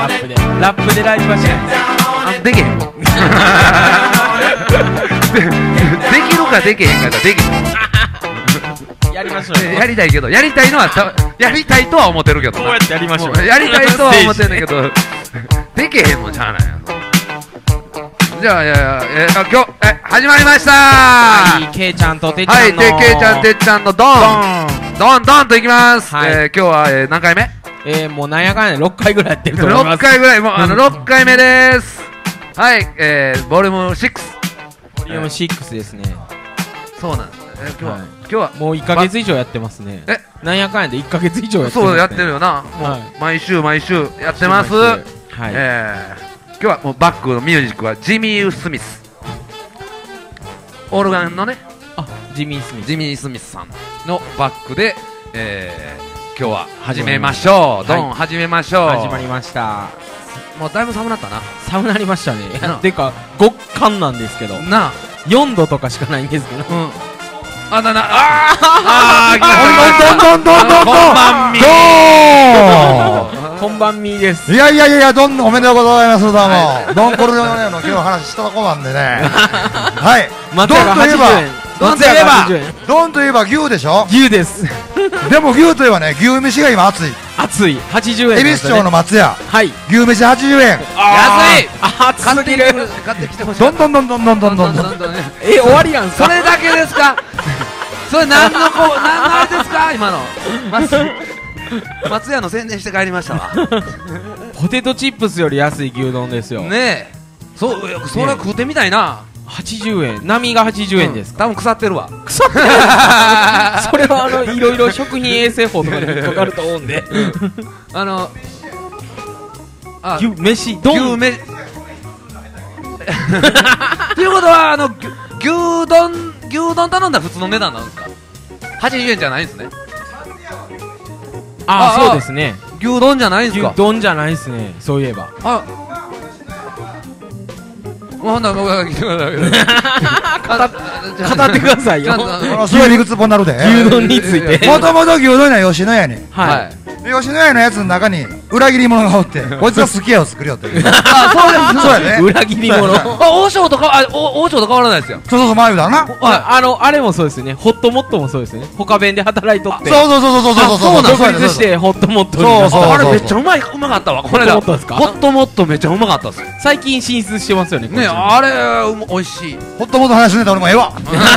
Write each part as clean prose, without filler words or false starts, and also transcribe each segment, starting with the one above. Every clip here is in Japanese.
ラップでライブはしないできへんできるかできへんかできへんやりましょうよ。 やりたいけどやりたいのはやりたいとは思ってるけどこうやってやりましょう。 やりたいとは思ってんだけどできへんもんしゃあないやじゃあ今日始まりましたはい、けいちゃんとてっちゃんのはい、けいちゃんてっちゃんのドンといきます。 はい今日は何回目もうなんやかんや6回ぐらいやってると思います。 6回ぐらいもう6回目ですはいボリューム6 ボリューム6ですね。 そうなんです今はい日はもう1ヶ月以上やってますね。なんやかんやで1ヶ月以上やってますね。 そうやってるよなもうはい毎週やってますはい。 今日はもうバックのミュージックはジミー・スミスオルガンのねジミー・スミス。 ジミー・スミスさんのバックで今日は始めましょうドン始めましょう始まりました。 もうだいぶ寒なったな寒なりましたね。 なてか極寒なんですけどなあ 4度とかしかないんですけど。 うんどんこんばんみこんばんみです。 いやどんおめでとうございますどうもドンコルネオの今日話したとこなんでねはい松屋が80円。 松屋が80 円。 ドンといえば牛でしょ牛です。 でも牛といえばね牛飯が今熱い熱い80円。 恵比寿町の松屋はい牛飯80円安い熱すぎる。 買ってきてほしいどんどんどんどんね終わりやんそれだけですかそれ何のあれですか今の松屋の宣伝して帰りましたわポテトチップスより安い牛丼ですよ。 ねえそれは食うてみたいな 80円。波が80円ですか。 多分腐ってるわ腐ってる。それはいろいろ食品衛生法とかに引っかかると思うんで。牛飯丼。 牛飯っていうことは牛丼頼んだら普通の値段なんですか80円じゃないんですねそうですね。 牛丼じゃないんですか牛丼じゃないですね。そういえばほんなら僕は語ってくださいよ。 すごい理屈っぽになるで牛丼について。 もともと牛丼は吉野家にはい。 吉野家のやつの中に裏切り者がおってこいつがすき家を作りよってそうやね裏切り者。 王将と変わらないですよそう前言うだなあれもそうですよね。ホットモットもそうですよね。他弁で働いとってそう独立してホットモットにあれめっちゃうまかったわこれだホットモットめっちゃうまかったっす最近進出してますよね。 ねあれ美味しいホットモット話すねた俺もええわ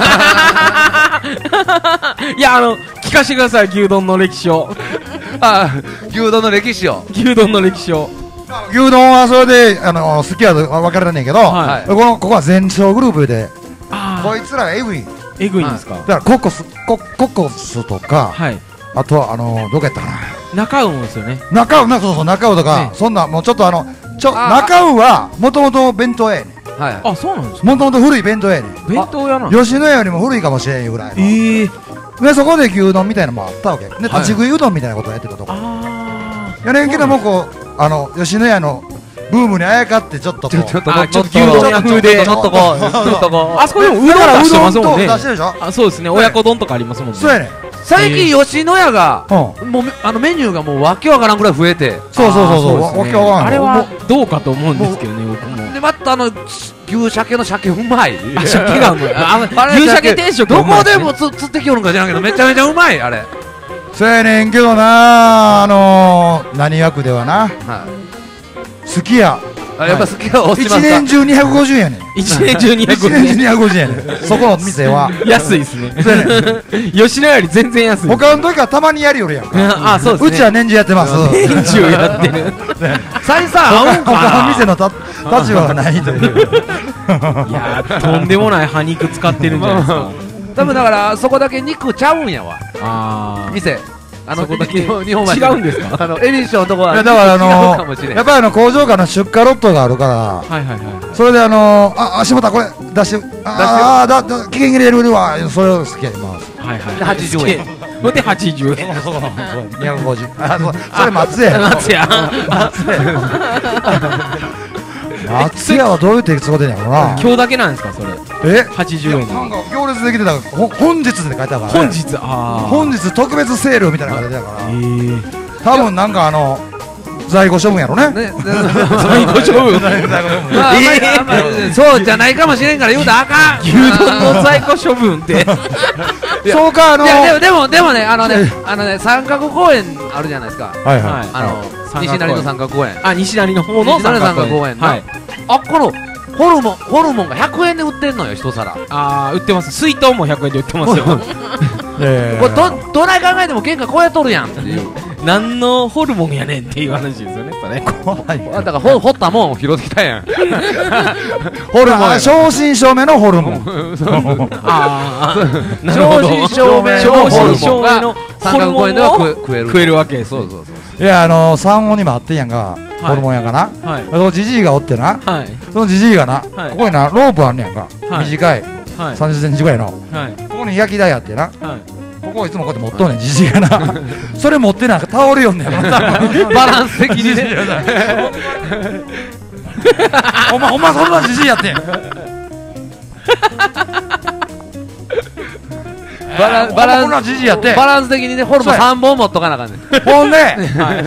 いや聞かせてください牛丼の歴史を。 牛丼の歴史を牛丼の歴史を。 牛丼はそれで好きやと分からねえけどここは全商グループでこいつらがエグいんですか。 だからココスとかあとはどこやったかな中運ですよね。 中尾とかそんなもうちょっと中尾はもともと弁当屋やねあそうなんですか。 もともと古い弁当屋やね弁当屋なの。 吉野家よりも古いかもしれんぐらいでそこで牛丼みたいなのもあったわけで立ち食いうどんみたいなことをやってたとこやねんけどもこう吉野家のブームにあやかってちょっと牛丼屋風でちょっとこうあそこでもうどん出してますもんね。 出してるでしょそうですね。親子丼とかありますもんね。 そうやねん最近吉野家がもうメニューがもうわけわからんぐらい増えてそうわけわからんあれはどうかと思うんですけどね僕も。 でまた牛鮭の鮭うまい鮭がうまい。牛鮭定食どこでも釣ってきよるんか知らんけどめちゃめちゃうまいあれそうやねんけどな何役ではな好きややっぱ好きは押しますか 1年中250円やねん 1年中250円やねんそこの店は安いですね。吉野家より全然安い。 他の時はたまにやりよるやんかそうですね。 うちは年中やってます年中やってる。 採算合うんか他の店の立場がないといういやとんでもない葉肉使ってるんじゃないですか。 多分だからそこだけ肉ちゃうんやわ店そこだけ日本橋違うんですか。 エビションのとこはだから違うかもしれんやっぱり工場からの出荷ロットがあるからそれで下田これ出して期限切れるわそれを好きやります 80円ほんで80円 250それ松屋はどういう手使うてんやろな今日だけなんですかそれ。80円なんか行列できてたから本日って書いてあるから本日特別セールみたいなのが出てたから多分なんか在庫処分やろね。 ね、 在庫処分。 まあそうじゃないかもしれんから言うたらあかん。 牛丼の在庫処分って。 そうか、 いやでもね、三角公園あるじゃないですか。 はいはい。 西成の三角公園。 あ、西成の方の西成の三角公園の。あ、このホルモンが100円で売ってんのよ、一皿。 あー、売ってます。水筒も100円で売ってますよ。 これどない考えても原価超えとるやんっていう。 何のホルモンやねんっていう話ですよね、それ。 だから掘ったもん拾ってきたやん。ホルモン。 正真正銘のホルモン。 ああ、 正真正銘のホルモンが三角公園では食えるわけです。 そうそうそう。 いや、三温にもあってんやんか、ホルモンやかな。そのじじいがおってな、そのじじいがな、ここにな、ロープあんねやんか。短い。30センチぐらいの。ここに焼き台あってな。ここいつもこうやって持っとんねん、じじいがな。それ持ってなんか倒れよんねん。 バランス的にね。 お前そんなじじいやってん。バランス的にね、ホルモン3本持っとかなあかんねん。ほんで、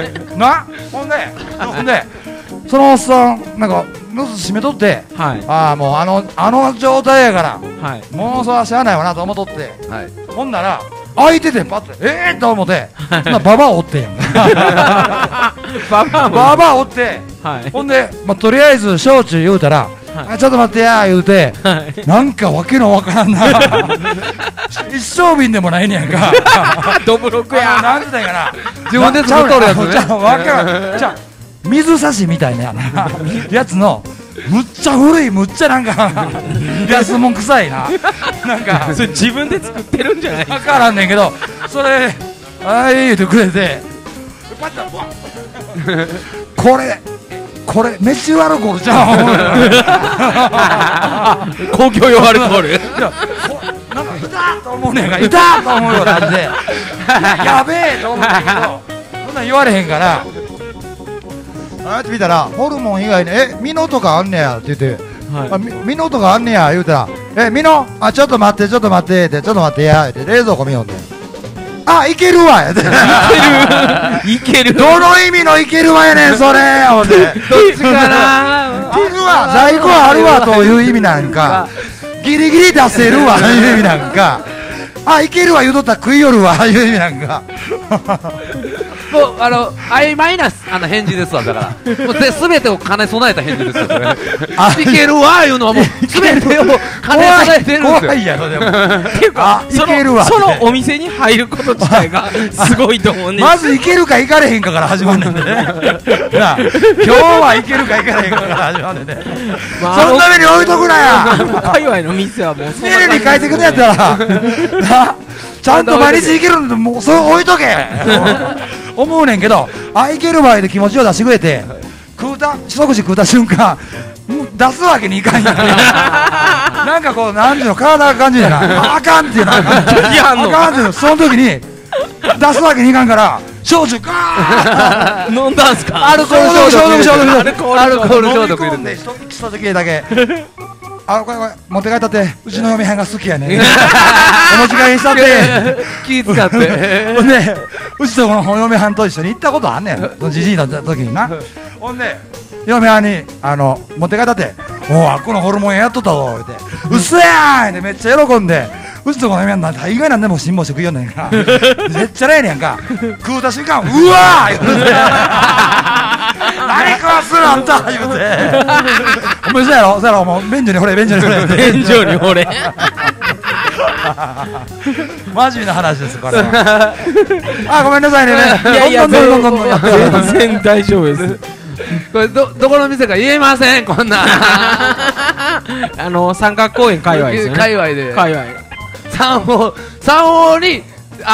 そのおっさん、なんか、ノス閉めとって、ああ、もうあの状態やから、もうそらしゃあないわなと思っとって、ほんなら、開いてて、パッて、と思って、ババアおってんやん。ババアおって、ほんで、とりあえず、焼酎言うたら、ちょっと待ってや言うて、なんかわけのわからんな。一升瓶でもないねやんか。 ドブロクや。 なんて言ったんやかな。 自分で作っとるやつね。 わからん。じゃ水差しみたいなやつの、むっちゃ古い、むっちゃなんか、安もん臭いな。なんか、 それ自分で作ってるんじゃないわからんねんけど、それ、あい言うてくれて、パッと、これ、メチルアルコールじゃん。 公共用アルコール。 なんか、いたと思うねんが、いたと思うような感じで、やべえと思うんだけど、そんなん言われへんから、あって見たら、ホルモン以外に、ミノとかあんねやって言って、ミノとかあんねや言うたら、ミノちょっと待って、ちょっと待って、ちょっと待ってや、って冷蔵庫見よんで。あ、いけるわやって。 いける。 どの意味のいけるわやねん、それほんで。どっちかな。 あるわ、在庫あるわという意味なんか、ギリギリ出せるわという意味なんか、あ、いけるわ言うとったら食いよるわいう意味なんか。 もう曖昧な返事ですわ。だからもう全てを兼ね備えた返事ですよ。それいけるわいうのはもう全てを兼ね備えてるんですよ。 怖いやろでも。 っていうか、そのお店に入ること自体がすごいと思うね。 まずいけるかいかれへんかから始まんねんでね。今日はいけるかいかれへんかから始まんねんで。そのために置いとくなや。 界隈の店はもうメールに書いてくれやったら、ちゃんと毎日いけるんで、もうそれ置いとけ。思うねんけど、いける場合で気持ちを出してくれて、一口食うた瞬間、出すわけにいかんやん。なんかこう、なんていうの、体が感じるやな。あかんっていうの。あかんっていうの、その時に、出すわけにいかんから、焼酎ガー飲んだんすか。 アルコール消毒。 アルコール消毒入れて。一口だけ。これ持って帰ったって、うちの嫁はんが好きやねん。お持ち帰りしたって、 気使って。 ほんで、うちとこの嫁はんと一緒に行ったことあんねん。そのじじいの時にな。ほんで、嫁はんに、持って帰ったって、あっこのホルモンやっとったぞ、って。うっそやーってめっちゃ喜んで、うちとこの嫁はんなんて意外なんでも辛抱して食いよんねんか。めっちゃないねんか。食うた瞬間、うわー言うて。何食わすのあんた言うて。お前そうやろもう便所にほれ。 便所にほれ。 マジな話ですこれは。ごめんなさいね。 いや全然大丈夫です。 これどこの店か言えませんこんな。 三角公園界隈ですよね。 界隈で。三王に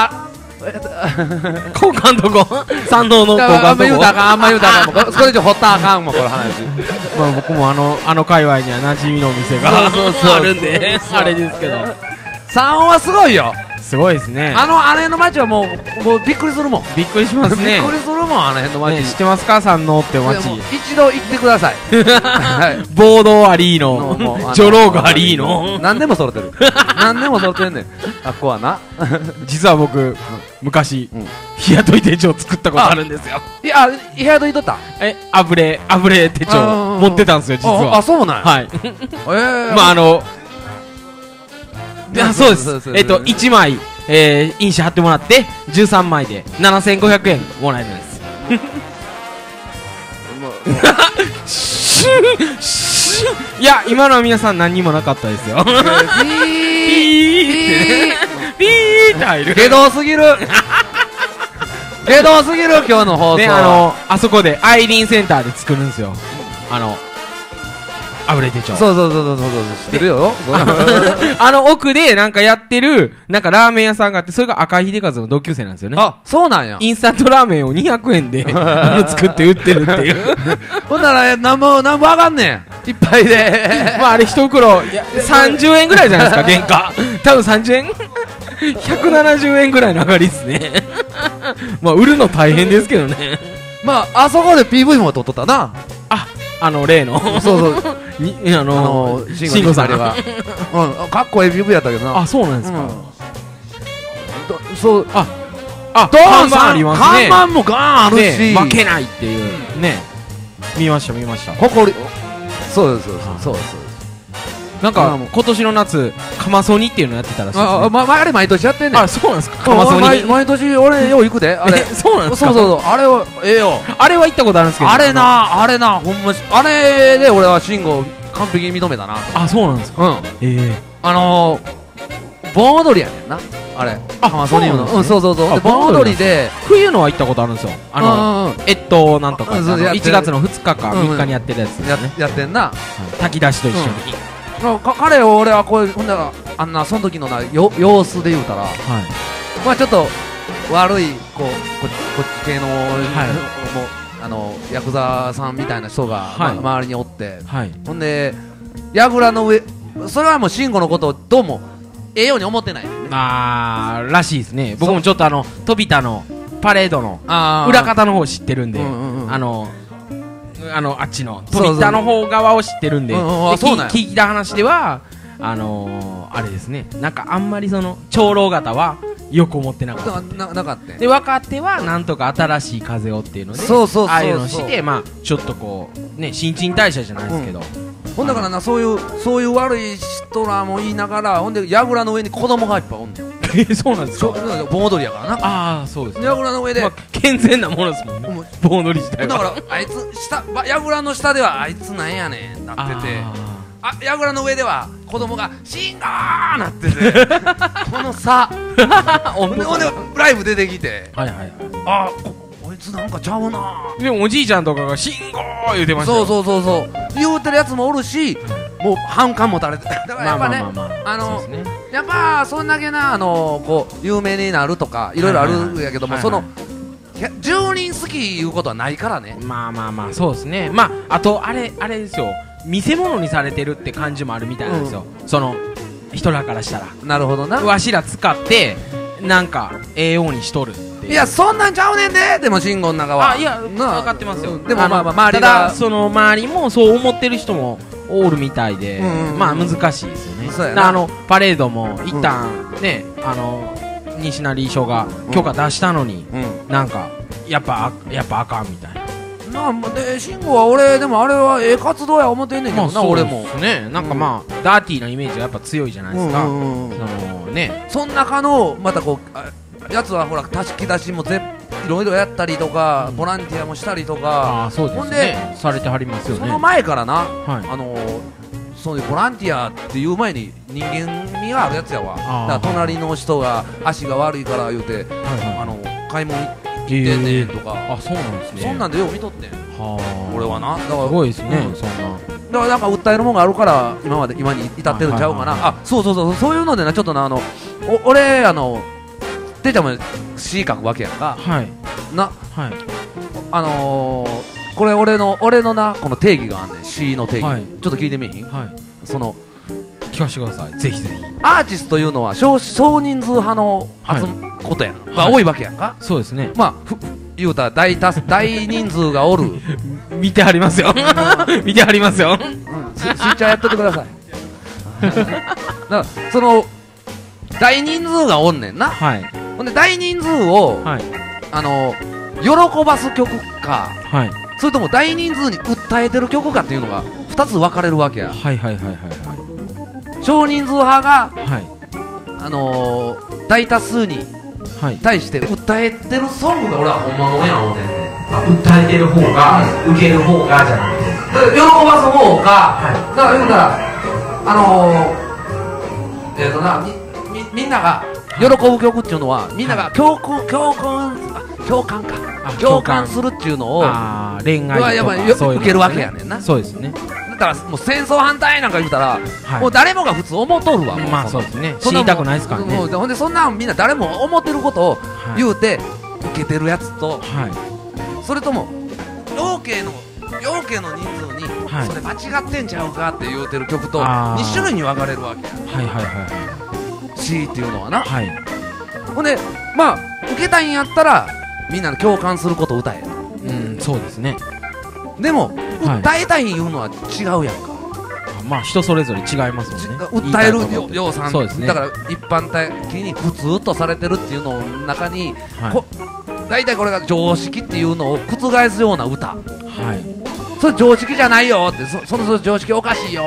交換どこ？参道の交換どこ？ あんま言うたらあかん。それ以上掘ったらあかんもんこの話。 僕も界隈には馴染みの店があるんであれですけど。 三王はすごいよ。 すごいですね。 あの辺の町はもうびっくりするもん。 びっくりしますね。 びっくりするもん、あの辺の町。 知ってますか、山王って町。 一度行ってください。 暴動ありーの、女郎がありーの。 何でも揃ってる。何でも揃ってんねん。あっこはな。 実は僕、昔、日雇い手帳作ったことあるんですよ。 いや、日雇いとった？ あぶれ手帳持ってたんですよ、実は。 あ、そうなんはい。まあそうです。1枚、印紙貼ってもらって、13枚で7500円もらえるんです。いや、今のは皆さん何にもなかったですよ。ピーって入る。 下道すぎる。下道すぎる、今日の放送。 で、あそこでアイリーンセンターで作るんですよ。あぶれ手帳。 そう、知ってるよ。 奥でなんかやってる、なんかラーメン屋さんがあって、それが赤井秀和の同級生なんですよね。 あ、そうなんや。 インスタントラーメンを200円で作って売ってるっていう。 ほんなら、なんぼ上がんねん。いっぱいで。 まあ、あれ一袋、30円ぐらいじゃないですか、原価。多分30円170円ぐらいの上がりっすね。まあ、売るの大変ですけどね。 まあ、あそこで PV も撮っとったな。 例の。 そう。 慎吾さんは。 かっこいい PV やったけどな。 あ、そうなんですか。 そう、 看板ありますね。 看板もガーンあるし。 負けないっていう。ね。見ました。 誇り。そうです。 なんか、今年の夏、カマソニっていうのやってたらしいですね。 あれ毎年やってんねん。 あ、そうなんですか。カマソニ。 毎年俺よう行くで。あれ。 そうなんですか。 そう。あれは、よ。 あれは行ったことあるんですけど。 あれな、ほんま、あれで俺は慎吾完璧に認めたな。 あ、そうなんですか。 盆踊りやねんな。あれ。カマソニの。そう。で、盆踊りで。 冬のは行ったことあるんですよ。なんとか。1月の2日か3日にやってるやつ。 やってんな。 炊き出しと一緒に。 彼を俺はこういう、ほんなら、その時の様子で言うたら、まあちょっと悪い、こっち系の、ヤクザさんみたいな人が周りにおって、ほんで、櫓の上、それはもう慎吾のことをどうも、ように思ってない。 らしいですね。僕もちょっと飛び田のパレードの裏方の方知ってるんで、あっちの飛び田の方側を知ってるんで、聞いた話ではあれですね、なんかあんまりその長老方はよく思ってなかったで、若手はなんとか新しい風をっていうので、ああいうのしてまあちょっとこうね、新陳代謝じゃないですけど、 ほんだからな、そういう悪い人らも言いながら、ほんで櫓の上に子供がいっぱいおんねん。 そうなんですか。 盆踊りやからな。 ああ、そうです。 櫓の上で健全なものですもんね、盆踊り自体は。 だからあいつ櫓の下ではあいつなんやねんなってて、櫓の上では子供がシンガーなってて、この差。ほんでライブ出てきて、こいつなんかちゃうな。 でもおじいちゃんとかがシンゴー言うてましたよ。 そう言うてるやつもおるし、もう反感も垂れて、だからやっぱね、やっぱそんだけなこう有名になるとかいろいろあるんやけども、その10人好きいうことはないからね。 まあそうですね。まああとあれですよ、見せ物にされてるって感じもあるみたいなんですよ、その人らからしたら。 なるほどな。 わしら使ってなんかようにしとるって。 いや、そんなんちゃうねんで。でも慎吾の中は。 いや、分かってますよ。 でもまあ周りが、 ただその周りもそう思ってる人もおるみたいで、まあ難しいですよね。パレードも一旦ね、西成署が許可出したのに、なんかやっぱあかんみたいな。 慎吾は俺でもあれは活動や思ってんねんけどな、俺も。 なんかまあダーティーなイメージがやっぱ強いじゃないですか。 その中のまたこうやつはほら足し木出しもいろいろやったりとか、ボランティアもしたりとか、 ほんでされてはりますよね。 その前からな、そういうボランティアっていう前に人間味があるやつやわ。だから隣の人が足が悪いから言うて、買い物行ってんねんとか。 そうなんですね。 そんなんでよう見とってん俺はな。だからすごいですね、そんな。 だからなんか訴えるもんがあるから今に至ってるんちゃうかな。そういうのでな、ちょっとな、俺てっちゃんも詩書くわけやんか。これ俺のな、この定義があんねん、詩の定義。ちょっと聞いてみいひん？その聞かせてください、ぜひぜひ。 アーティストというのは少人数派のことやん、多いわけやんか。 そうですね。 まあ言うたら大人数がおる見てはりますよ見てはりますよ。 スイッチャーやっとってくださいだからその大人数がおんねんな。ほんで大人数を喜ばす曲か、それとも大人数に訴えてる曲かっていうのが2つ分かれるわけや。少人数派が大多数に対して訴えてるソングが俺はほんまもんや思うてんね。 訴えてる方が受ける方がじゃなくて喜ばす方が、だから言うたらみんなが喜ぶ曲っていうのはみんなが共感するっていうのを恋愛とか受けるわけやねんな。 そうですね。 だからもう戦争反対なんか言うたらもう誰もが普通思っとるわ。 まあそうですね。知りたくないですからね。 ほんでそんなんみんな誰も思ってることを言うて受けてるやつと、それとも養鶏の人数にそれ間違ってんちゃうかって言うてる曲と2種類に分かれるわけや。C っていうのはな。ほんでまあ受けたいんやったらみんなの共感することを歌え。 そうですね。 でも訴えたいいうのは違うやんか。 まあ人それぞれ違いますもんね。 訴えるようさんだから一般的に普通とされてるっていうのの中に大体これが常識っていうのを覆すような歌、それ常識じゃないよって、その常識おかしいよって、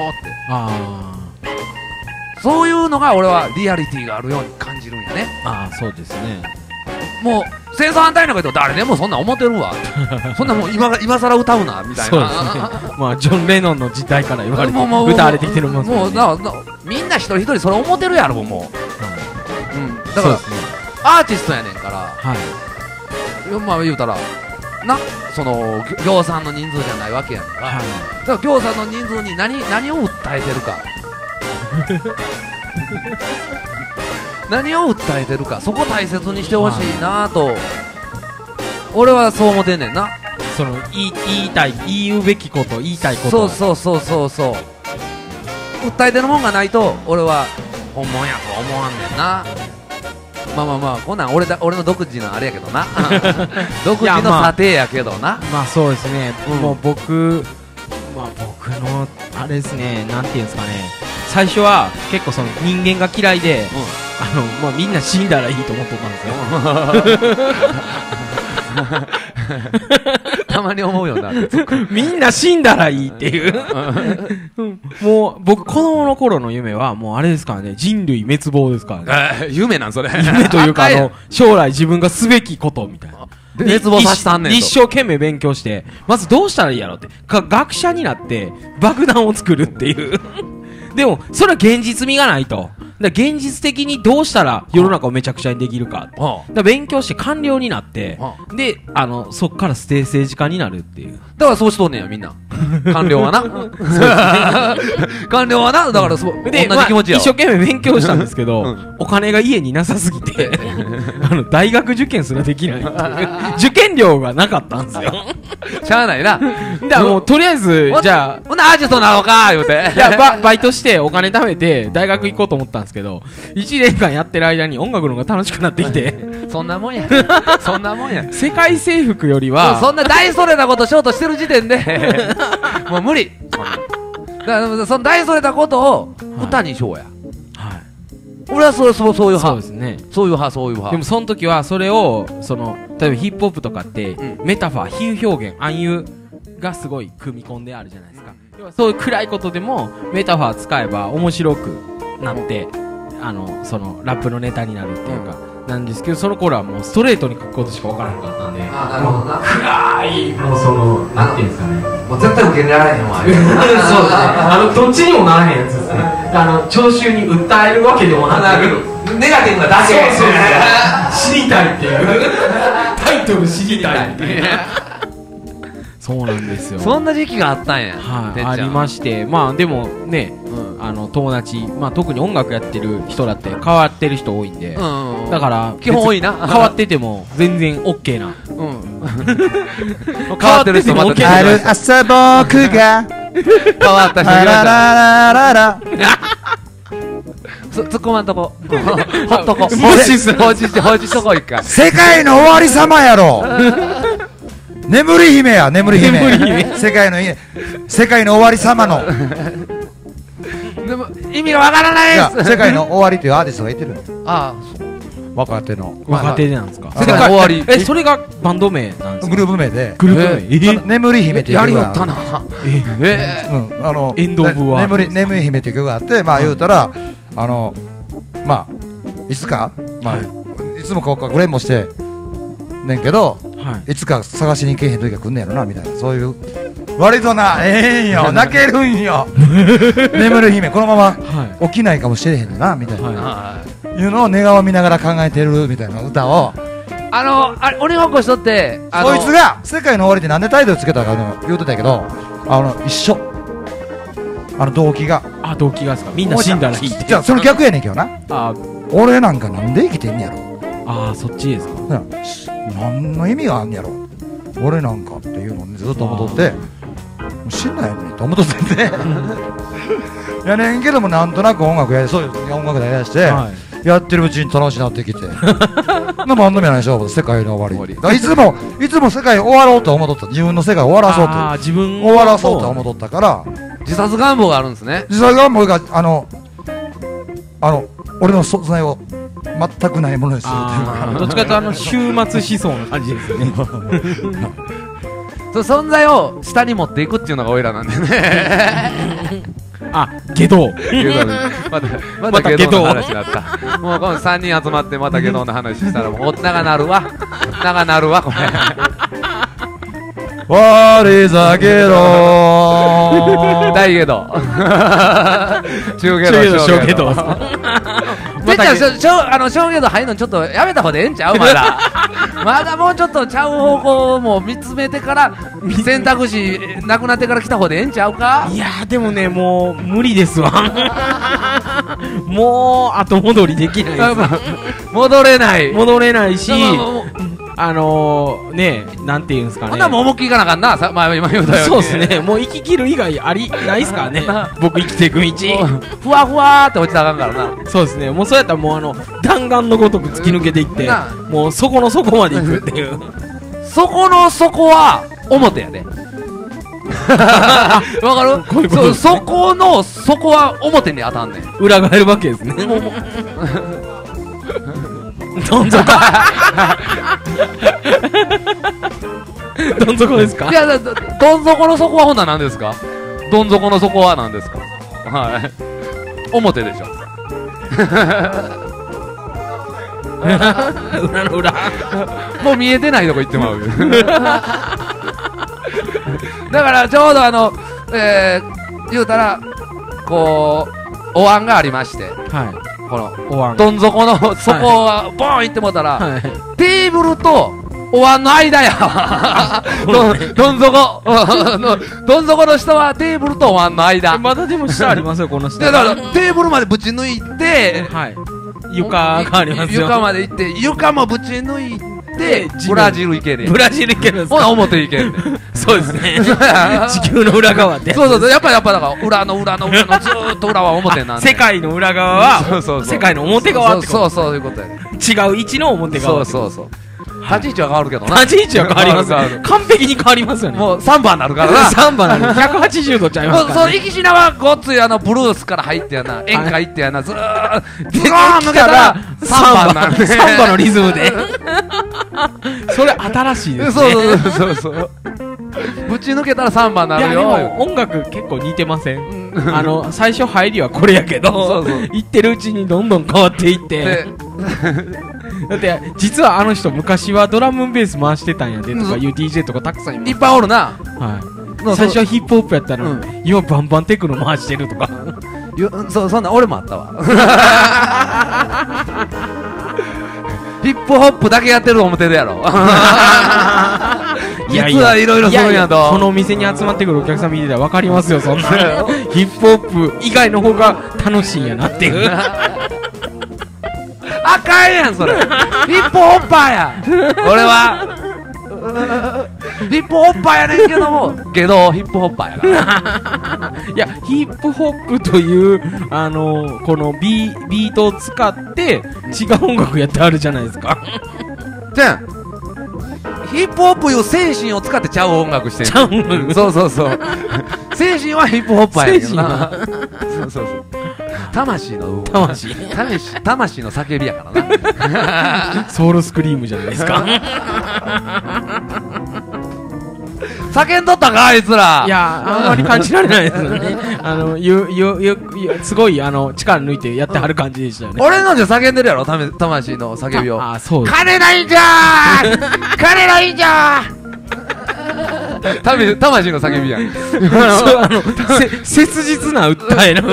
そういうのが俺はリアリティがあるように感じるんやね。 そうですね。 もう戦争反対なんか言うと誰でもそんなん思ってるわそんなもう今更歌うなみたいな。 そうですね。まあジョン・レノンの時代から言われて歌われてきてるもんですもうみんな一人一人それ思ってるやろもう。だからアーティストやねんから、まあ言うたらな、その行さんの人数じゃないわけやんから、だから行さんの人数に何を訴えてるか何を訴えてるか、そこ大切にしてほしいなと俺はそう思ってんねんな。 その言うべきこと、言いたいこと。 そう訴えてるもんがないと俺は本物やと思わんねんな。まあこんなん俺の独自のあれやけどな独自の査定やけどな。 まあそうですね。もう僕のあれですね、なんていうんですかね、最初は結構その人間が嫌いで、みんな死んだらいいと思っとったんですよたまに思うよなみんな死んだらいいっていうもう僕子供の頃の夢はもうあれですからね、人類滅亡ですからね。 夢なんそれ夢というか将来自分がすべきことみたいな。 滅亡させたんねんと。 一生懸命勉強してまずどうしたらいいやろって学者になって爆弾を作るっていうでもそれは現実味がないと。現実的にどうしたら世の中をめちゃくちゃにできるか、勉強して官僚になって、でそっから政治家になるっていう。 だからそうしとんねんよみんな官僚はな官僚はな、だからそうで同じ気持ちやわ。 一生懸命勉強したんですけど、お金が家になさすぎて大学受験すらできないっていう受験料がなかったんですよしゃあないな。 だからもうとりあえずじゃあほなアーティストなのか言うていやバイトしてお金貯めて大学行こうと思ったんですけど、1年間やってる間に音楽の方が楽しくなってきてそんなもんやそんなもんや。 世界征服よりはそんな大それたことしようとしてる時点でもう無理。だからその大それたことを歌にしようや。俺はそういう派。 そうですね。 そういう派。 でもその時はそれを例えばヒップホップとかってメタファー、比喩表現、暗喩がすごい組み込んであるじゃないですか。そういう暗いことでもメタファー使えば面白くなってそのラップのネタになるっていうか、なんですけど、その頃はもうストレートに書くことしか分からなかったんで、 なるほどな。 暗いもうなんていうんですかね、 もう絶対受け入れられへんわそうですね。 どっちにもならへんやつですね。聴衆に訴えるわけでもなくネガティブなだけ知りたいっていうタイトル知りたいっていうそうなんですよ。 そんな時期があったんや。 ありまして、まあでもね、友達、特に音楽やってる人だって変わってる人多いんで、だから基本多いな。 変わってても全然 OK な、 変わってる人またある朝僕が変わった人いるんだ。 突っ込まんとこほっとこ無視する放置しとこ一回世界の終わり様やろ眠り姫や眠り姫世界の終わり様のでも意味がわからないです世界の終わりというアーティストがいてるの。 ああ若手の若手なんですか。 世界の終わりそれがバンド名なんですか。 グループ名でグループ名眠り姫っていうやり曲がよったなエンドオブワールド眠り姫っていう曲があってまあ言うたらまあいつかまあいつもこうかくれんもしてねんけどいつか探しに行けへん時が来んねやろなみたいなそういう割となよ泣けるんよ眠る姫このまま起きないかもしれへんなみたいないうのを願わ見ながら考えてるみたいな歌を鬼ごっこしとってそいつが世界の終わりでなんでタイトルつけたか言うてたけど一緒動機が動機がですか。みんな死んだらいいって。 じゃあそれ逆やねんけどな俺なんかなんで生きてんねやろそっちですか。 何の意味があんねやろ俺なんかっていうのにずっと思っとって死んだよねと思っとっててやねんけどもなんとなく音楽やりだしてやってるうちに楽しなってきてのバンド名なんでしょ世界の終わりいつも世界終わろうと思っとった自分の世界終わらそうと終わらそうと思っとったから自殺願望があるんですね。 自殺願望が俺の存在を全くないものにするというかどっちかというと終末思想の感じですよね存在を下に持っていくっていうのが俺らなんでねゲドまたゲドの話になったもうこの3人集まってまたゲドの話したらもう長なるわこれ What is a ゲド大ゲド中ゲド小ゲドてっちゃん小ゲド入るのちょっとやめた方でええんちゃうまだもうちょっとちゃう方向も見つめてから選択肢なくなってから来た方でええんちゃうか。 いやでもねもう無理ですわもう後戻りできないです戻れないしなんていうんですかね。 ほんならもう思いっきりいかなあかんな今言うたように。 そうですねもう生き切る以外ないっすからね僕生きていく道ふわふわーって落ちたらあかんからな。 そうですねもうそうやったらもう弾丸のごとく突き抜けていってもう底の底まで行くっていう底の底は表やでわかる底の底は表に当たんねん裏返るわけですねどん底どん底ですか。 いやどん底の底はほんなら何ですか。どん底の底は何ですか。表でしょ裏の裏もう見えてないとこ行ってまうだからちょうど言うたらこうお椀がありましてこのお椀どん底の底がボーンいってもうたらテーブルとお椀の間やどん底の下はテーブルとお椀の間まだでも下ありますよこの下だからテーブルまでぶち抜いて床がありますよ床まで行って床もぶち抜いてブラジル行けるブラジル行けるんですか。 ほな表行けるそうですね地球の裏側でそうやっぱだから裏のずーっと裏は表なんで世界の裏側は世界の表側ってことそういうことやね違う位置の表側そう立ち位置は変わるけどな立ち位置は変わります完璧に変わりますよねもう3番になるからな 3番なる180度ちゃいますからそう生きしなはごっついブルースから入ってやな演歌行ってやなずーっと抜けたら3番なる3番のリズムでそれ新しいですねそうぶち抜けたら3番になるよ。 いやでも音楽結構似てません最初入りはこれやけど行ってるうちにどんどん変わっていってだって実はあの人昔はドラムンベース回してたんやでとかいう DJ とかたくさんいっぱいおるな。 最初はヒップホップやったら今バンバンテクノ回してるとかそんな俺もあったわヒップホップだけやってる思ってるやろ実はいろいろするんやと。 このお店に集まってくるお客さん見てたら分かりますよそんなヒップホップ以外の方が楽しいんやなっていうあかんやんそれヒップホッパーや俺はヒップホッパーやねんけどもけどヒップホッパーやからいやヒップホップというこのビートを使って違う音楽やってあるじゃないですかじゃあヒップホップいう精神を使ってちゃう音楽してる。 ちゃう音楽そうそうそう精神はヒップホッパーやけどなそうそうそう魂の魂の叫びやからなソウルスクリームじゃないですか叫んどったかあいつら。 いやあんまり感じられないですよねすごい力抜いてやってはる感じでしたよね。 俺のじゃ叫んでるやろ魂の叫びを。 あそう金ないんじゃー金ないんじゃー魂の叫びやん切実な訴えの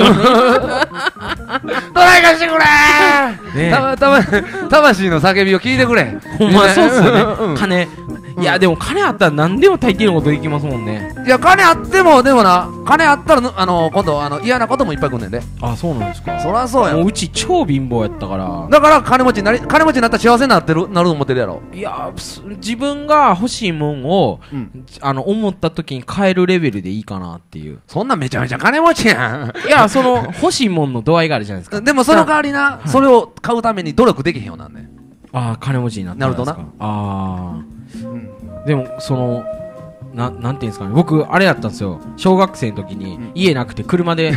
どないかしてくれー、魂の叫びを聞いてくれ。 ほんまそうっすよね金いやでも金あったら何でも大抵のことできますもんね。 いや金あってもでもな金あったら今度嫌なこともいっぱい来んねんで。 あそうなんですか。 そりゃそうやもううち超貧乏やったからだから金持ちになったら幸せになると思ってるやろ。 いや自分が欲しいもんを、思った時に買えるレベルでいいかなっていう。 そんなめちゃめちゃ金持ちやん。 いやその欲しいもんの度合いがあるじゃないですかでもその代わりな、それを買うために努力できへんようなんねん。 ああ金持ちになったんですか。 なるとな。 ああ、でもなんていうんですかね、僕あれやったんですよ。小学生の時に、家なくて車で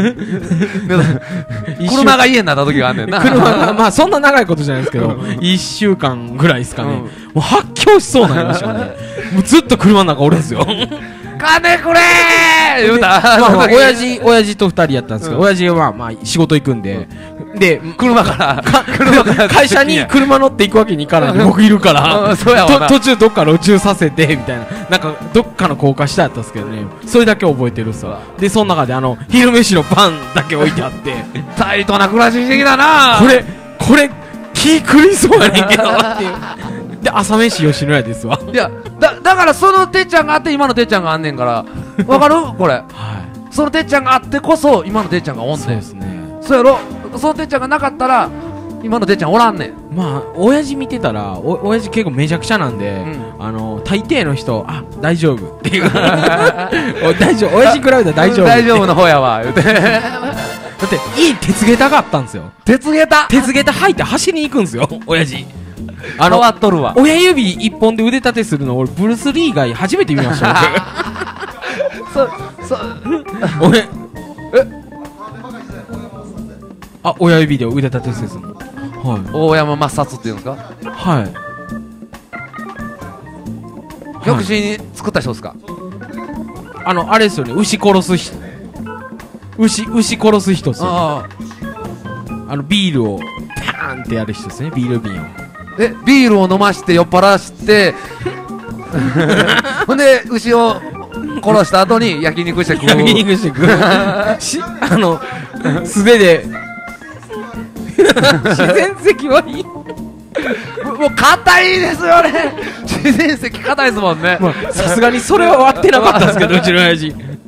車が家になった時があんねんな。 車がまあそんな長いことじゃないですけど1週間ぐらいですかね、もう発狂しそうになりましたねもうずっと車の中おるんですよ金くれー言うた。 親父と2人やったんですけど、親父はまあ仕事行くんで、 車から会社に車乗って行くわけにいかないんで僕いるから途中どっか路駐させてみたいな、なんかどっかの高架下やったんですけどね、それだけ覚えてるっすわ。でその中で昼飯のパンだけ置いてあってタイトな暮らししてきたな。 これ気狂いそうやねんけどっていうで朝飯吉野家ですわ。 いやだからそのてっちゃんがあって今のてっちゃんがあんねんからわかるこれ、そのてっちゃんがあってこそ今のてっちゃんがおんねん。 そうですね。 そうやろ。そのてっちゃんがなかったら今のてっちゃんおらんねん。 まあ親父見てたら親父結構めちゃくちゃなんで、大抵の人大丈夫っていう大丈夫、親父に比べたら大丈夫大丈夫の方やわ言うてだっていい鉄下駄があったんですよ。鉄下駄履いて走りに行くんですよ親父。 変わっとるわ。 親指一本で腕立てするの俺ブルース・リー以外初めて見ました親指で腕立てするの、 大山抹殺っていうんですか。玉子に作った人ですか。 あれですよね、牛殺す人っすよね。ビールをパーンってやる人ですね、ビール瓶を。 ビールを飲まして酔っ払わしてほんで牛を殺した後に焼肉して食う素手で自然石はいいもう硬いですよね自然石硬いですもんね。 さすがにそれは割ってなかったんですけどうちの親父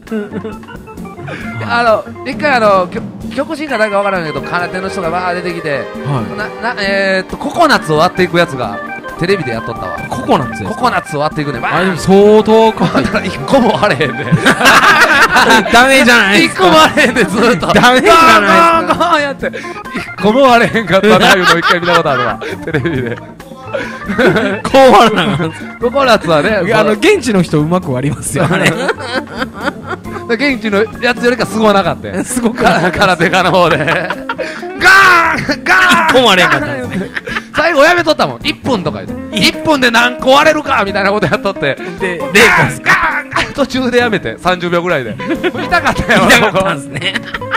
一回極真か誰か分からないけど空手の人がバー出てきて、ココナッツを割っていくやつがテレビでやっとったわ。 ココナッツを割っていくね。 でも相当硬い。 1個も割れへんねダメじゃないですか。1個も割れへんでずっとダメじゃないですか。 やって1個も割れへんかったないうの1回見たことあるわテレビでこう割らなかった。 ココナッツはね現地の人うまく割りますよね現地のやつよりかすごなかったよ。 すごかった空手家の方でガーンガーン 1個も割れへんかったですね最後やめとったもん。1分とか言って1分で何個割れるかみたいなことやっとってでガーンガーン途中でやめて30秒ぐらいで痛かったよ。 痛かったんですね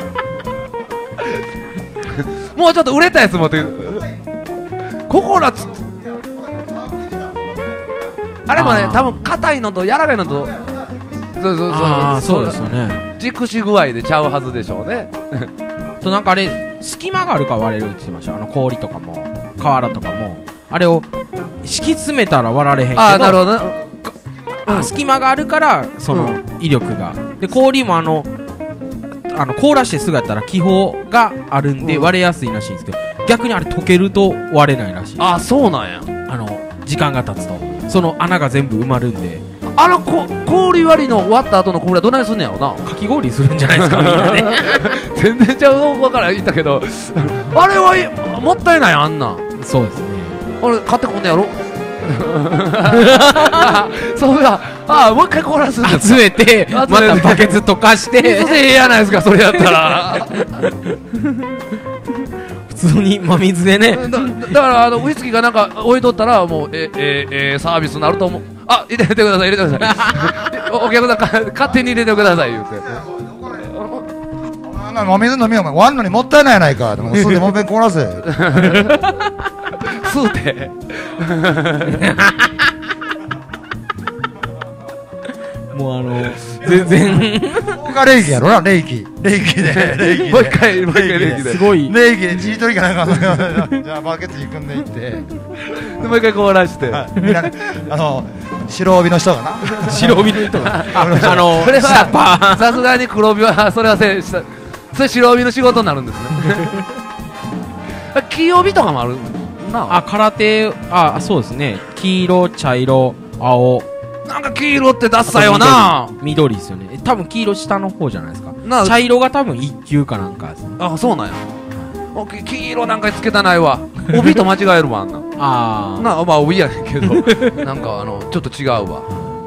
もうちょっと売れたやつ持ってココナッツあれもね多分硬いのと柔らかいのとそうですよね。 熟し具合でちゃうはずでしょうねとなんかあれ隙間があるから割れるって言ってました。氷とかも瓦とかもあれを敷き詰めたら割られへんけど、 なるほどね。 隙間があるからその威力がで氷も凍らしてすぐやったら気泡があるんで割れやすいらしいんですけど、逆にあれ溶けると割れないらしい。 そうなんや。 時間が経つとその穴が全部埋まるんで氷割りの終わった後の氷はどないすんねやろな。 かき氷するんじゃないですか、みんなね。 全然ちゃう方向から言ったけど、あれはもったいない、あんな。 そうですね。 あれ買ってこんねやろ。そうだ。もう一回凍らすんです。 集めてまたバケツ溶かして水でええやないですか、それやったら。 普通に真水でね。 だからウイスキーがなんか置いとったらもうサービスになると思う。入れてください、入れてください。お客さん勝手に入れてください言うて。 お水飲みよ、終わんのにもったいないやないか。もうすぐもう一遍凍らせ。 吸うて。 もう全然効果冷気やろな、冷気でもう一回冷気で、 すごい冷気でちりとりかなんかじゃあバケツに組んでいってもう一回凍らして、 みんな白帯の人がな、 白帯の人がそれはさすがに黒帯はそれはそれ白帯の仕事になるんですね。黄帯とかもあるな。 空手、そうですね。黄色、茶色、青、 なんか黄色ってダッサいよな。 緑ですよね。多分黄色下の方じゃないですか。茶色が多分1級かなんかですね。 そうなんや。黄色なんかつけたないわ。帯と間違えるわ、あんな。まあ帯やねんけど、なんかちょっと違うわ。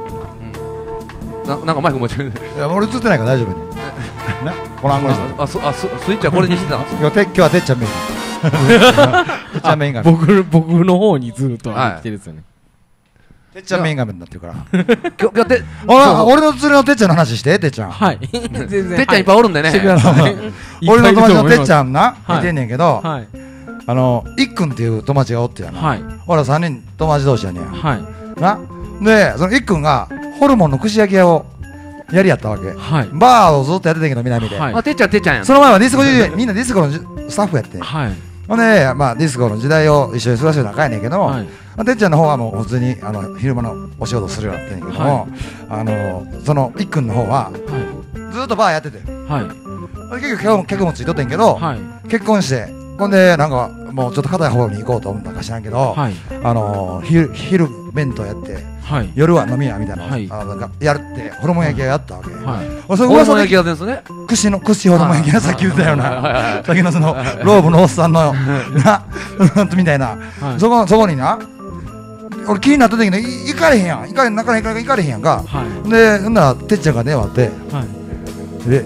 なんかマイク持ち上げて。 いや、俺映ってないから大丈夫に。このアングルスイッチはこれにしてたんですよ。 今日はてっちゃんメイン。てっちゃんメインが。 僕の方にずっと来てるんですよね。 てっちゃんメイン画面になってるから。俺の釣りのてっちゃんの話して、てっちゃん。 はい。 てっちゃんいっぱいおるんでね。 俺の友達のてっちゃんな、見てんねんけど、いっくんっていう友達がおってやな。俺ら3人友達同士やねん。な。で、そのいっくんがホルモンの串焼き屋をやりやったわけ。バーをずっとやってたけど、南で。 てっちゃんやん。 その前はディスコで、みんなディスコのスタッフやって。ほんで、ディスコの時代を一緒に過ごしてる仲やねんけど、てっちゃんの方はもう普通に昼間のお仕事するようになってんねんけども、そのいっくんの方はずっとバーやってて、結局客もついとってんけど、結婚して、ほんでなんかもうちょっと片い方に行こうと思ったか知らんけど、昼弁当やって、夜は飲み屋みたいなやるってホルモン焼き屋やったわけ。 ホルモン焼き屋ですね。 串ホルモン焼き屋、さっき言ったような、さっきのそのローブのおっさんのなみたいな、そこにな、俺気になった時に行かれへんやん、行かれへんやんか。で、ほんならてっちゃんが電話あって、で、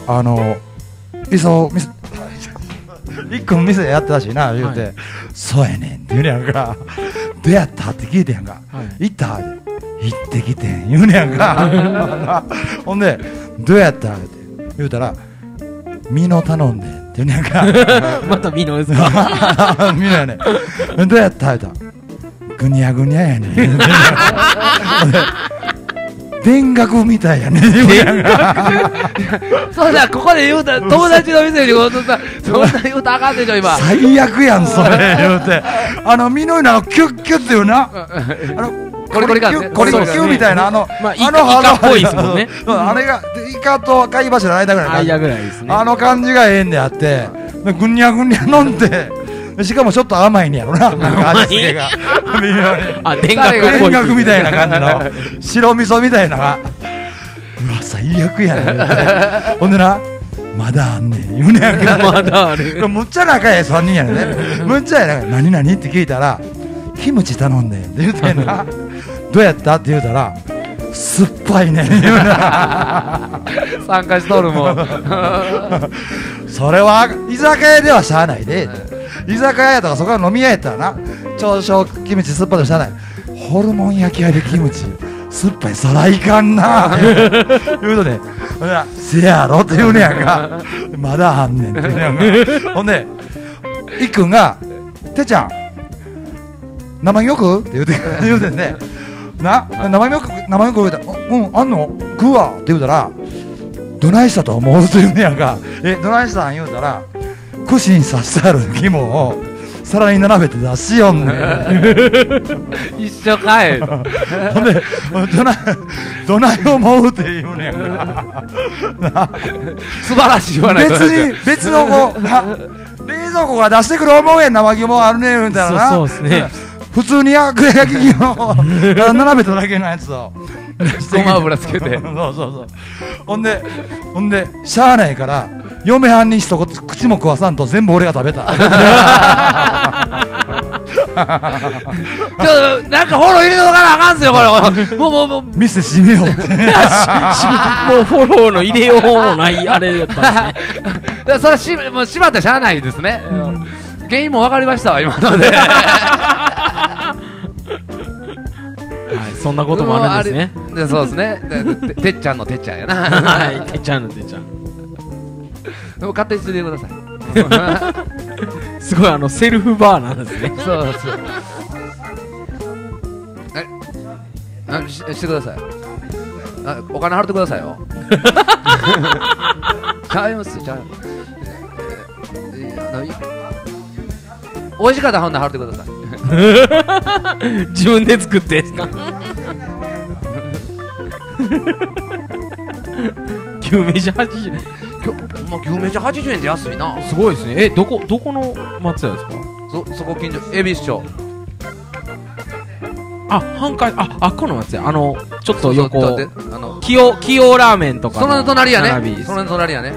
いっくん店やってたしな言うて、そうやねんって言うねやんか。どうやったって聞いてやんか。行った行ってきてん言うねやんか。ほんでどうやったって言うたら、ミノ頼んでって言うねやんか。 またミノですか。 ミノやねん。どうやったって言うたら、ぐにゃぐにゃやねん。田楽みたいやね。 そうだ、ここで言うたら友達の店にそんな言うたらあかんでしょ今。 最悪やんそれ言うて、ミノのキュッキュッっていうな、 コリコリ感ね、 コリコリキュッみたいなイカっぽいですもんね。 あれがイカと貝柱の間ぐらいですね。 感じがええんであって、ぐにゃぐにゃ飲んで、しかもちょっと甘いんやろな、なんか味付けが。田楽みたいな感じの白味噌みたいな。うわ最悪やね。ほんでな、まだあんねん言うねやんか。 まだある。 むっちゃ仲ええ3人やねんね。むっちゃやねん。何々って聞いたら、キムチ頼んでんって言うてんな。どうやったって言うたら、酸っぱいねん言うな。 参加しとるもん。 それは居酒屋ではしゃあないで。居酒屋とかそこは飲み屋やったらな、朝食キムチ酸っぱいとしゃあない。ホルモン焼き屋でキムチ酸っぱいそらいかんな。言うとね、せやろって言うねやんか。まだあんねんって言うねやんか。ほんでいっくんが、てっちゃん生よくって言うてんね。な、生よく言うたら、あんの食うわって言うたら、どないしたと思うって言うねやんか。どないしたん言うたら、串に刺してある肝を皿に並べて出しよんねん。 一緒かい。 ほんで、どない思うって言うねんか。 素晴らしい言わない。 別の冷蔵庫が出してくる思うやん、生肝あるねんみたいなな。 そうですね。 普通に焼き肝を並べただけのやつをごま油つけて。 そうそうそう。ほんでしゃあないから嫁はんに一言口も食わさんと全部俺が食べた。 なんかフォロー入れとかなあかんすよこれ。もう店閉めよう。もうフォローの入れようもないあれやったんですね。それもう閉まったらしゃあないですね。原因も分かりましたわ今ので。 はい、そんなこともあるんですね。そうですね。てっちゃんのてっちゃんやな。 はい、てっちゃんのてっちゃん。 でも勝手についてください。 すごいセルフバーなんですね。 そうしてください。お金払ってくださいよ。ちゃいますちゃいます。美味しかったらほんなら払ってください。 自分で作ってですか。牛めし80円。 牛めし80円って安いな。 すごいですね。どこの松屋ですか。 そこ近所恵比寿町。 半壊この松屋ちょっと横清ラーメンとかその隣やね。その隣やね。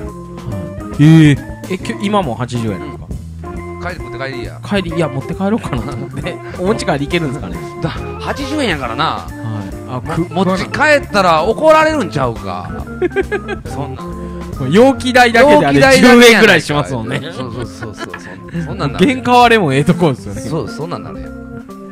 今も80円なんですか。 帰り持って帰りや。 いや持って帰ろうかなと思って。お持ち帰りいけるんですかね。 80円やからな。持ち帰ったら怒られるんちゃうか。そんな容器代だけで10円ぐらいしますもんね。 そうそんなんな原価割れもええとこですよね。 そんなんなるやん。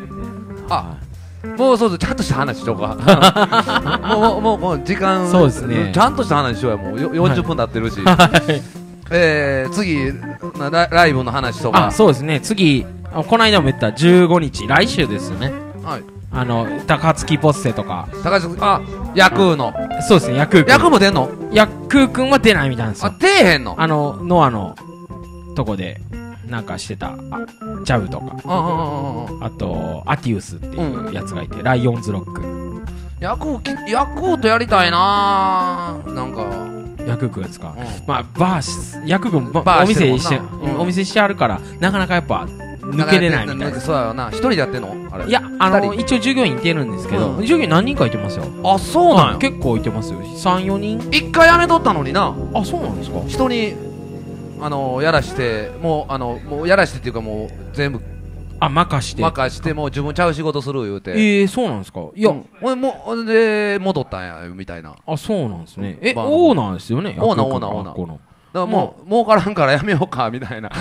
もうちゃんとした話しようか。もう時間。 そうですね。 ちゃんとした話しようや。もう40分経ってるし。次ライブの話とか。 そうですね。次この間も言った15日来週ですよね。 はい。 高槻ポッセとか。 ヤクーの。 そうですね。ヤクー。 ヤクーも出んの？ ヤクーくんは出ないみたいなんですよ。 出えへんの？ ノアのとこでなんかしてたジャブとか。あとアティウスっていうやつがいて、ライオンズロック。 ヤクーとやりたいな。なんか。 ヤクーくんですか。ヤクーくんお店してあるからなかなかやっぱ抜けれないみたいな。 そうやな。一人でやってんの？あれ。 いや一応従業員いてるんですけど、従業員何人かいてますよ。 そうなんや。 結構いてますよ。3、4人。 一回辞めとったのにな。 そうなんですか。 人にやらしてもうやらしてっていうかもう全部任してもう自分ちゃう仕事する言うて。 そうなんですか。いやで戻ったんやみたいな。 そうなんですね。オーナーですよね。 オーナーだからもう儲からんからやめようかみたいな。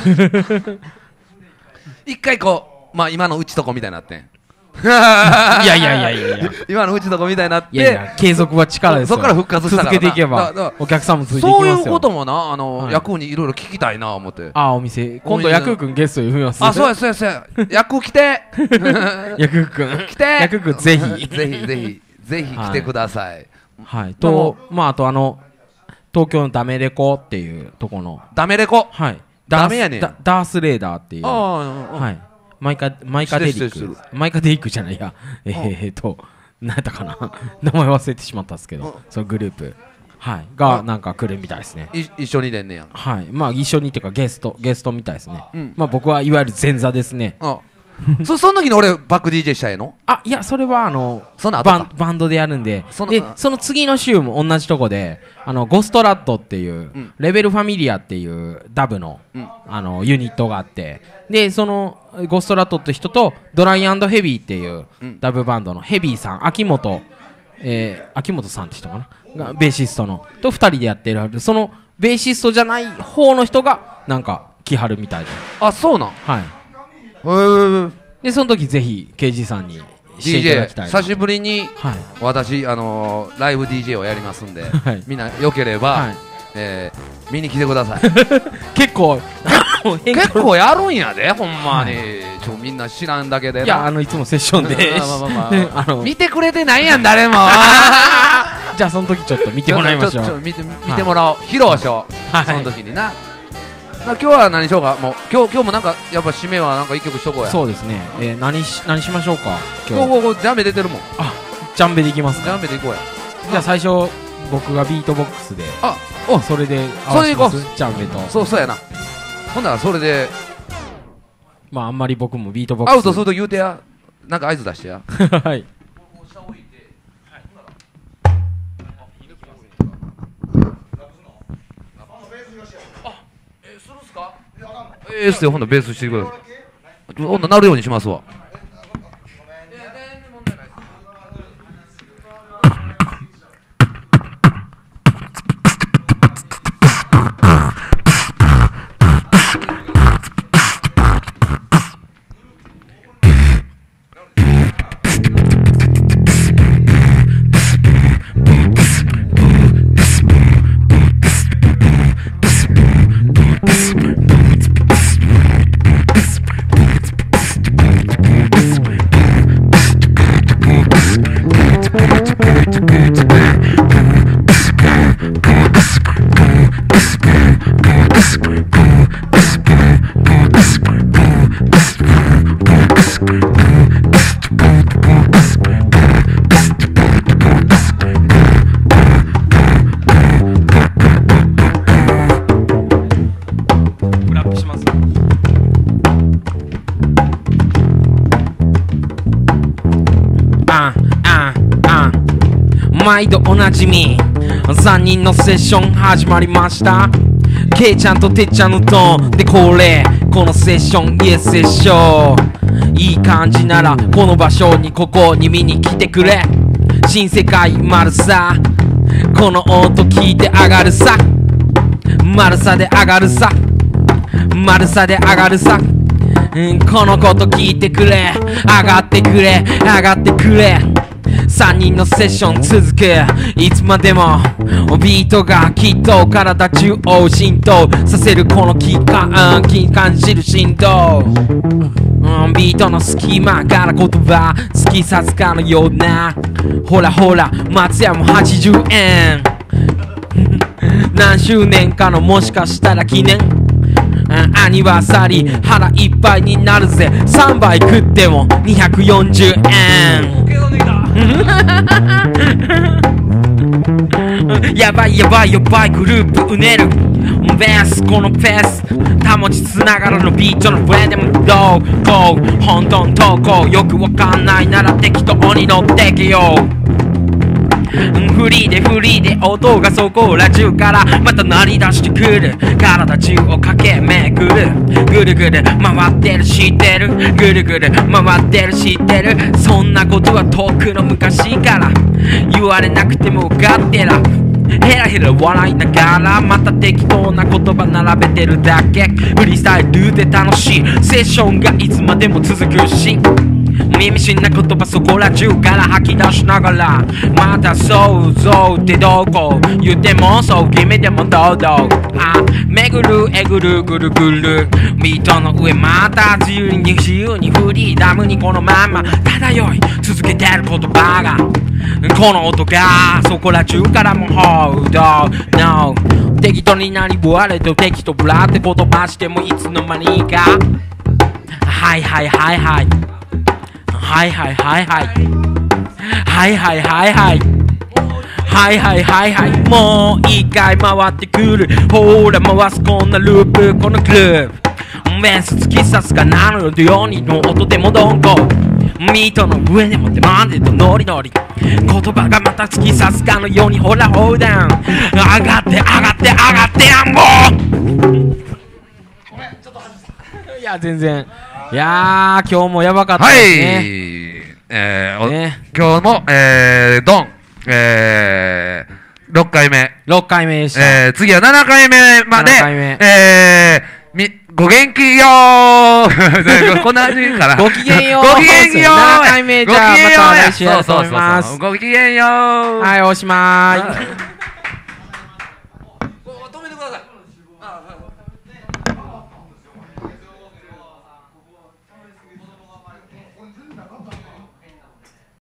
一回今のうちとこみたいになってん。 いや今のうちとこみたいになって、 継続は力です。 そこから復活したから続けていけばお客さんもついていきますよ。 そういうこともなヤクーにいろいろ聞きたいな思って。 お店今度ヤクーくんゲスト呼びます。 そうやヤクー来て。 ヤクーくん来て。 ヤクーくんぜひ来てください。 はいとあと東京のダメレコっていうとこのダメレコ。 はい。 ダメやねん。 ダースレーダーっていう。はい。マイカデリックじゃないや。何やったかな。名前忘れてしまったんですけど、そのグループ。はい。が、なんか来るみたいですね。 一緒に出んねや。 はい。一緒にっていうかゲストみたいですね。僕はいわゆる前座ですね。 その時に俺バック DJ したいの？ いやそれはバンドでやるんで、その次の週も同じとこでゴストラッドっていうレベルファミリアっていうダブのユニットがあって、でそのゴストラッドって人とドライ&ヘビーっていうダブバンドのヘビーさん、秋元さんって人かながベーシストのと2人でやってる、そのベーシストじゃない方の人がなんか来はるみたいで。 そうなん。 はい。でその時ぜひ KG さんにしていただきたい。 久しぶりに私ライブ DJ をやりますんで、みんなよければ見に来てください。 結構やるんやでほんまに。みんな知らんだけで。 いやいつもセッションで見てくれてないやん誰も。 じゃあその時ちょっと見てもらいましょう。 見てもらおう。披露しよう。その時にな。今日は何しようか。もう今日もなんかやっぱ締めはなんか一曲しとこうや。 そうですね。何しましょうか。 今日ジャンベ出てるもん。 ジャンベでいきます。 ジャンベでいこうや。 じゃあ最初僕がビートボックスで。それでそれでいこう。 ジャンベと。 そうやな。ほんならそれであんまり僕もビートボックスアウトすると言うてや。なんか合図出してや。 はい。 するんすか？ってほんなベースしてください。ほんななるようにしますわ。 毎度おなじみ3人のセッション始まりました。ケイちゃんとてっちゃんのトーンでこのセッションイエスセッションいい感じならこの場所にここに見に来てくれ。新世界丸さこの音聞いて上がるさ。丸さで上がるさ。丸さで上がるさ。このこと聞いてくれ。上がってくれ上がってくれ。3人のセッション続くいつまでもビートがきっと体中を浸透させるこの感じる振動、ビートの隙間から言葉突き刺すかのような。ほらほら松屋も80円何周年かのもしかしたら記念アニバーサリー腹いっぱいになるぜ。3杯食っても240円やばいやばいやばいグループうねるベースこのペース保ちつながるのビートの上でもどうこう本当の投稿よくわかんないなら適当に乗ってけよ。フリーで音がそこら中からまた鳴り出してくる。体中を駆け巡るぐるぐる回ってる知ってるぐるぐる回ってる知ってる。そんなことは遠くの昔から言われなくても分かってらヘラヘラ笑いながらまた適当な言葉並べてるだけ。フリースタイルで楽しいセッションがいつまでも続くし耳しな言葉そこら中から吐き出しながらまた想像ってどこ言ってもそう君でもどうぞ巡るえぐるぐるぐるビートの上また自由にフリーダムにこのまま漂い続けてる言葉がこの音がそこら中からも Hold on No 適当に何ぶわれと適当ぶらって言葉してもいつの間にかはいはいはいはいはいはいはいはいはいはいはいはいはいはいはいはいもう一回回ってくるほら回すこんなループこのグループベース突き刺すかなのようにの音でもどんこミートの上でもってマンデとノリノリ言葉がまた突き刺すかのようにほらホーダウン上がって上がって上がってやんもいや全然いやー今日もやばかったですね。 はい、今日もドン6回目でした。 次は7回目までご元気よーこんな感じかな。 ごきげんよう。 ごきげんよう。 7回目じゃあまた来週やると思います。 ごきげんよう。 はい、おしまーい。